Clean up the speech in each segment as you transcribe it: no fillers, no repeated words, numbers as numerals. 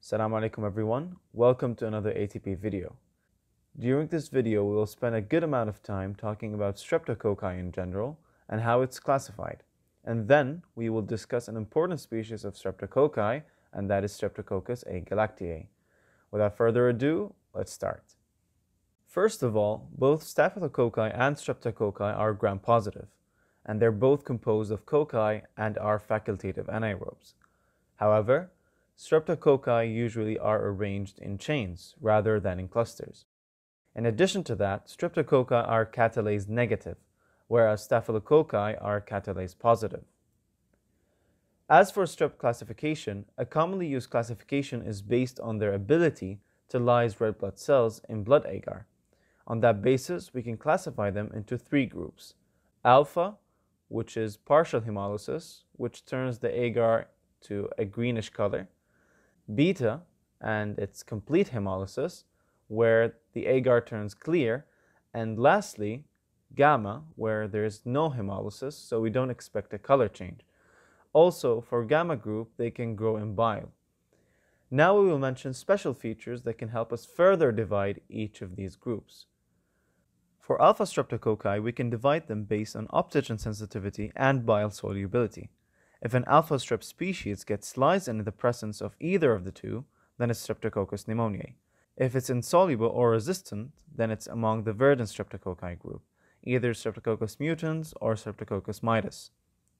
Assalamu alaikum everyone, welcome to another ATP video. During this video we will spend a good amount of time talking about Streptococci in general and how it's classified. And then we will discuss an important species of Streptococci, and that is Streptococcus agalactiae. Without further ado, let's start. First of all, both Staphylococci and Streptococci are gram-positive, and they're both composed of cocci and are facultative anaerobes. However, Streptococci usually are arranged in chains rather than in clusters. In addition to that, Streptococci are catalase negative, whereas Staphylococci are catalase positive. As for strep classification, a commonly used classification is based on their ability to lyse red blood cells in blood agar. On that basis, we can classify them into three groups: alpha, which is partial hemolysis, which turns the agar to a greenish color; beta, and it's complete hemolysis, where the agar turns clear; and lastly, gamma, where there's no hemolysis, so we don't expect a color change. Also, for gamma group, they can grow in bile. Now we will mention special features that can help us further divide each of these groups. For alpha Streptococci, we can divide them based on optogen sensitivity and bile solubility. If an alpha strep species gets lysed in the presence of either of the two, then it's Streptococcus pneumoniae. If it's insoluble or resistant, then it's among the verdant Streptococci group, either Streptococcus mutans or Streptococcus mitis.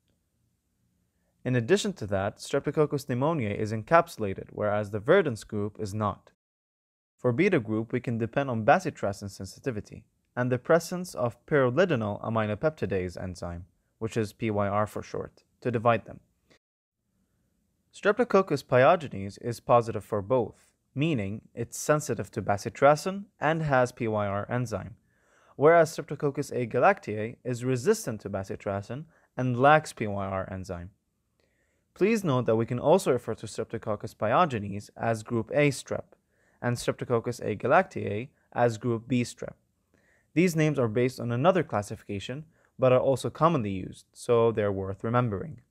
In addition to that, Streptococcus pneumoniae is encapsulated, whereas the verdant group is not. For beta group, we can depend on bacitracin sensitivity and the presence of pyrrolidinol aminopeptidase enzyme, which is PYR for short, to divide them. Streptococcus pyogenes is positive for both, meaning it's sensitive to bacitracin and has PYR enzyme, whereas Streptococcus agalactiae is resistant to bacitracin and lacks PYR enzyme. Please note that we can also refer to Streptococcus pyogenes as group A strep and Streptococcus agalactiae as group B strep. These names are based on another classification, but are also commonly used, so they're worth remembering.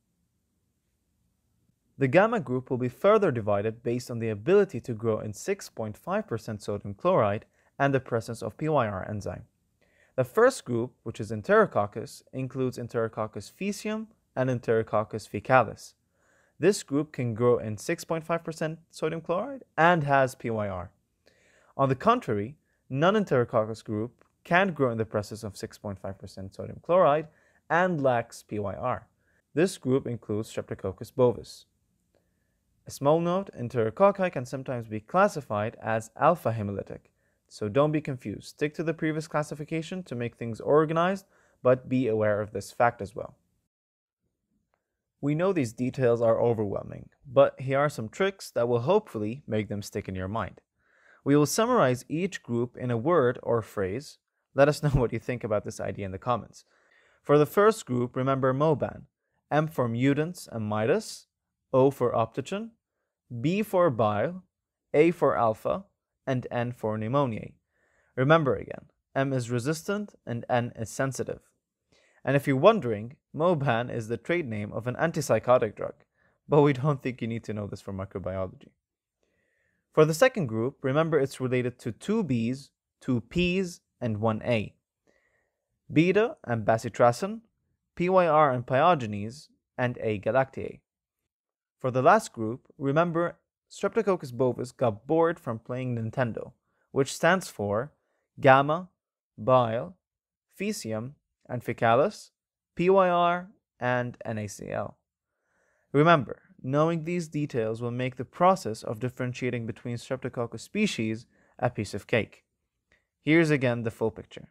The gamma group will be further divided based on the ability to grow in 6.5% sodium chloride and the presence of PYR enzyme. The first group, which is Enterococcus, includes Enterococcus faecium and Enterococcus faecalis. This group can grow in 6.5% sodium chloride and has PYR. On the contrary, non-Enterococcus group can't grow in the presence of 6.5% sodium chloride and lacks PYR. This group includes Streptococcus bovis. A small note, Enterococci can sometimes be classified as alpha hemolytic, so don't be confused. Stick to the previous classification to make things organized, but be aware of this fact as well. We know these details are overwhelming, but here are some tricks that will hopefully make them stick in your mind. We will summarize each group in a word or phrase. Let us know what you think about this idea in the comments. For the first group, remember MOBAN: M for mutants and mitis, O for optogen, B for bile, A for alpha, and N for pneumoniae. Remember again, M is resistant and N is sensitive. And if you're wondering, MOBAN is the trade name of an antipsychotic drug, but we don't think you need to know this for microbiology. For the second group, remember it's related to 2 Bs, 2 Ps, and 1 A. Beta and bacitracin, PYR and pyogenes, and agalactiae. For the last group, remember Streptococcus bovis got bored from playing Nintendo, which stands for gamma, bile, faecium, and faecalis, PYR, and NaCl. Remember, knowing these details will make the process of differentiating between Streptococcus species a piece of cake. Here's again the full picture.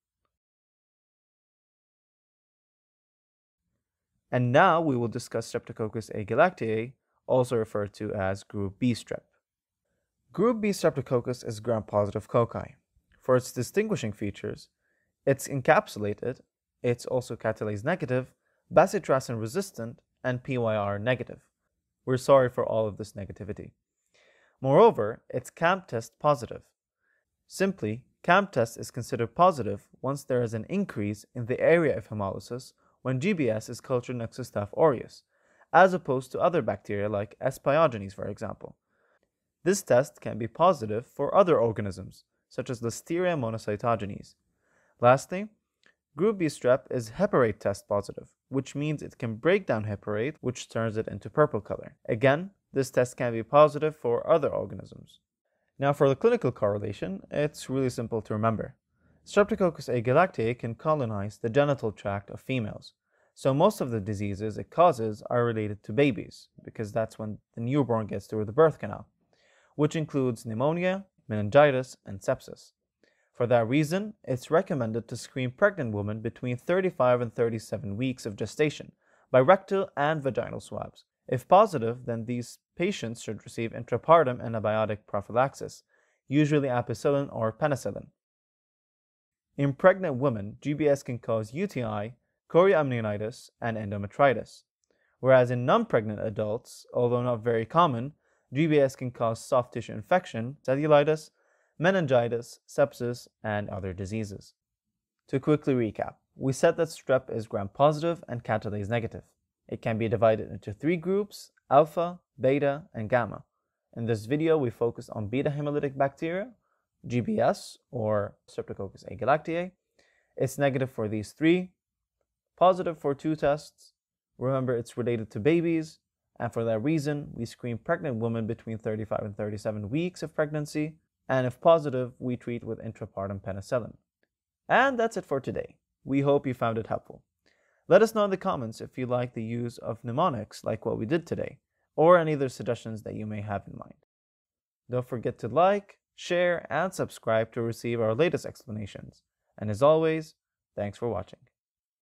And now we will discuss Streptococcus agalactiae, also referred to as group B strep. Group B Streptococcus is gram-positive cocci. For its distinguishing features, it's encapsulated, it's also catalase negative, bacitracin resistant, and PYR negative. We're sorry for all of this negativity. Moreover, it's CAMP test positive. Simply, CAMP test is considered positive once there is an increase in the area of hemolysis when GBS is cultured next to Staph aureus, as opposed to other bacteria like S. pyogenes, for example. This test can be positive for other organisms, such as Listeria monocytogenes. Lastly, Group B strep is heparate test positive, which means it can break down heparate, which turns it into purple color. Again, this test can be positive for other organisms. Now for the clinical correlation, it's really simple to remember. Streptococcus agalactiae can colonize the genital tract of females, so most of the diseases it causes are related to babies, because that's when the newborn gets through the birth canal, which includes pneumonia, meningitis, and sepsis. For that reason, it's recommended to screen pregnant women between 35 and 37 weeks of gestation by rectal and vaginal swabs. If positive, then these patients should receive intrapartum antibiotic prophylaxis, usually ampicillin or penicillin. In pregnant women, GBS can cause UTI, chorioamnionitis, and endometritis, whereas in non-pregnant adults, although not very common, GBS can cause soft tissue infection, cellulitis, meningitis, sepsis, and other diseases. To quickly recap, we said that strep is gram-positive and catalase negative. It can be divided into 3 groups: alpha, beta, and gamma. In this video, we focused on beta hemolytic bacteria, GBS, or Streptococcus agalactiae. It's negative for these 3, positive for 2 tests. Remember, it's related to babies, and for that reason, we screen pregnant women between 35 and 37 weeks of pregnancy, and if positive, we treat with intrapartum penicillin. And that's it for today. We hope you found it helpful. Let us know in the comments if you like the use of mnemonics like what we did today, or any other suggestions that you may have in mind. Don't forget to like, share, and subscribe to receive our latest explanations. And as always, thanks for watching.